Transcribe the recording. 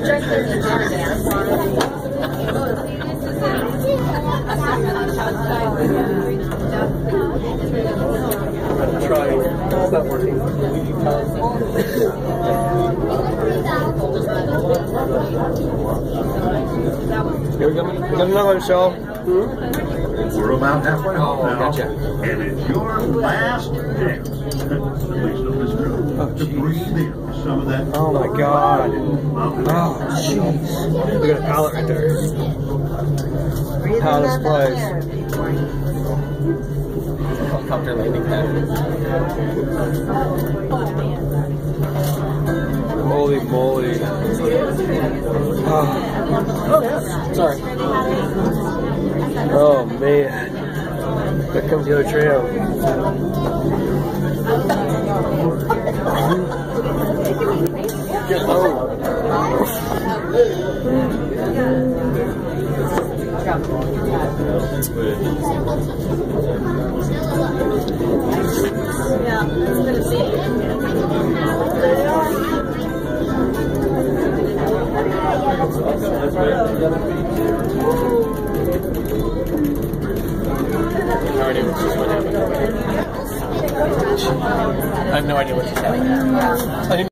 Trying. It's not working. Here we go. We got another one, Michelle. We're about halfway home now. Gotcha. And it's your last chance, at least of this group, to breathe in some of that. Oh my God. Oh, jeez. Look at the pallet right there. How this place. Helicopter landing pad. Holy moly. Oh, sorry. Oh man. Here comes the other trio. Get low. Yeah, it's gonna see. No idea what happened. I have no idea what just happened.